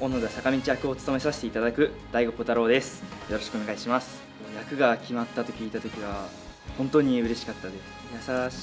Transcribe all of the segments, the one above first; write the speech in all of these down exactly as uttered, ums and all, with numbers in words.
小野田坂道役を務めさせていただく大吾小太郎です。よろしくお願いします。役が決まったと聞いた時は本当に嬉しかったです。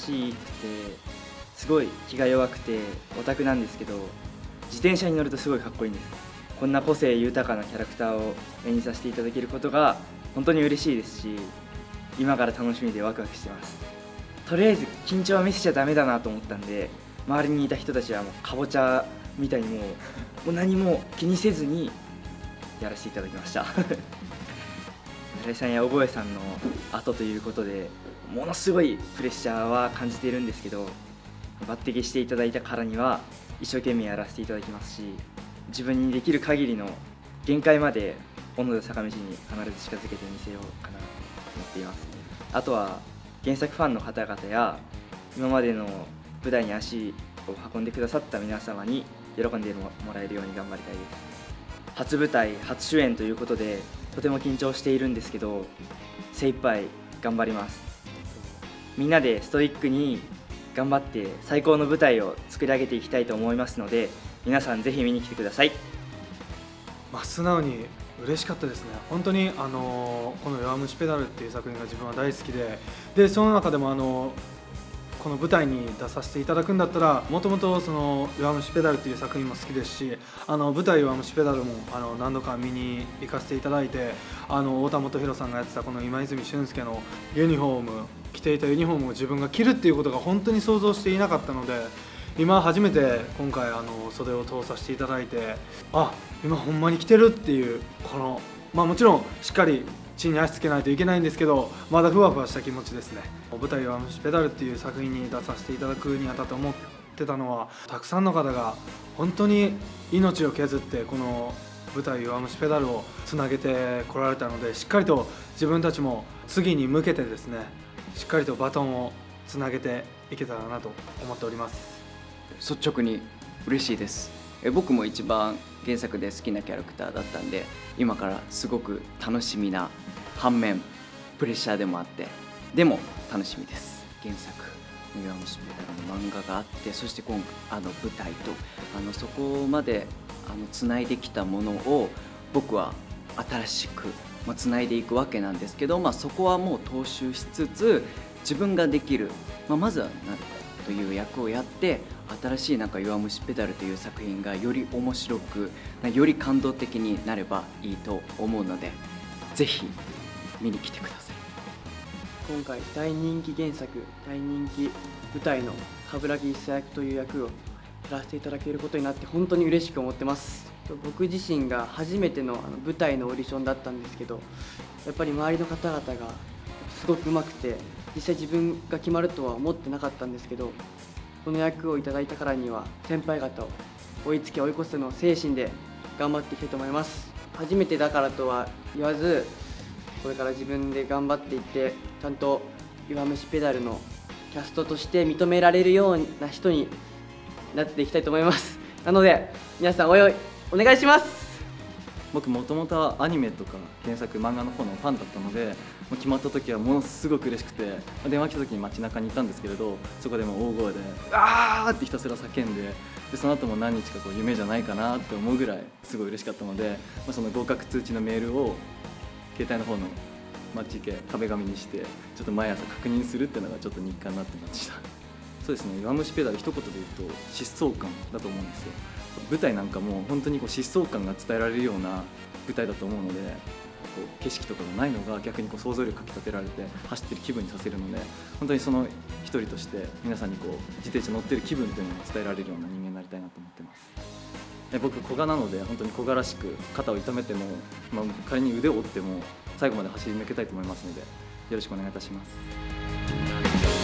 優しくてすごい気が弱くてオタクなんですけど、自転車に乗るとすごいかっこいいんです。こんな個性豊かなキャラクターを演じさせていただけることが本当に嬉しいですし、今から楽しみでワクワクしてます。とりあえず緊張は見せちゃダメだなと思ったんで、周りにいた人たちはもうかぼちゃみたいにもうもう何も気にせずにやらせていただきました村井さんや小越さんの後ということでものすごいプレッシャーは感じているんですけど、抜擢していただいたからには一生懸命やらせていただきますし、自分にできる限りの限界まで小野田坂道に必ず近づけてみせようかなと思っています。あとは原作ファンの方々や今までの舞台に足を運んでくださった皆様に喜んでもらえるように頑張りたいです。初舞台初主演ということでとても緊張しているんですけど、精一杯頑張ります。みんなでストイックに頑張って最高の舞台を作り上げていきたいと思いますので、皆さんぜひ見に来てください。 まあ、素直に嬉しかったですね。本当にあのこの弱虫ペダルっていう作品が自分は大好きで、でその中でもあのこの舞台に出させていただくんだったら、もともとその弱虫ペダルっていう作品も好きですし、あの舞台弱虫ペダルもあの何度か見に行かせていただいて、あの太田元宏さんがやってたこの今泉俊介のユニフォーム、着ていたユニフォームを自分が着るっていうことが本当に想像していなかったので、今初めて今回あの袖を通させていただいて、あ、今ほんまに着てるっていう、このまあもちろんしっかり地に足つけないといけないんですけど、まだふわふわした気持ちですね。舞台弱虫ペダルっていう作品に出させていただくにあたって思ってたのは、たくさんの方が本当に命を削ってこの舞台弱虫ペダルをつなげてこられたので、しっかりと自分たちも次に向けてですね、しっかりとバトンをつなげていけたらなと思っております。 率直に嬉しいです。え僕も一番原作で好きなキャラクターだったんで、今からすごく楽しみな反面プレッシャーでもあって、でも楽しみです。原作「弱虫ペダル」の漫画があって、そして今あの舞台とあのそこまであのつないできたものを僕は新しく、まあ、つないでいくわけなんですけど、まあ、そこはもう踏襲しつつ自分ができる、まあ、まずはなるという役をやって、新しいなんか弱虫ペダルという作品がより面白く、より感動的になればいいと思うので、ぜひ見に来てください。 今回大人気原作、大人気舞台の冠城一役という役をやらせていただけることになって本当に嬉しく思ってます。僕自身が初めての舞台のオーディションだったんですけど、やっぱり周りの方々がすごく上手くて、実際自分が決まるとは思ってなかったんですけど、この役をいただいたからには先輩方を追いつけ追い越すの精神で頑張っていきたいと思います。初めてだからとは言わず、これから自分で頑張っていって、ちゃんと弱虫ペダルのキャストとして認められるような人になっていきたいと思います。なので皆さんおいおいお願いします。 僕もともとアニメとか原作漫画の方のファンだったので、決まった時はものすごく嬉しくて、電話来た時に街中にいたんですけれど、そこでも大声で「あー!」ってひたすら叫んで、でその後も何日かこう夢じゃないかなって思うぐらいすごい嬉しかったので、まあ、その合格通知のメールを携帯の方の街行け壁紙にしてちょっと毎朝確認するっていうのがちょっと日課になってました。そうですね、弱虫ペダル一言で言うと疾走感だと思うんですよ。舞台なんかも本当にこう疾走感が伝えられるような舞台だと思うので、こう景色とかがないのが逆にこう想像力かきたてられて走ってる気分にさせるので、本当にその一人として皆さんにこう自転車乗ってる気分というのを伝えられるような人間になりたいなと思ってます。で僕小柄なので、本当に小柄しく肩を痛めても、まあ、仮に腕を折っても最後まで走り抜けたいと思いますので、よろしくお願いいたします。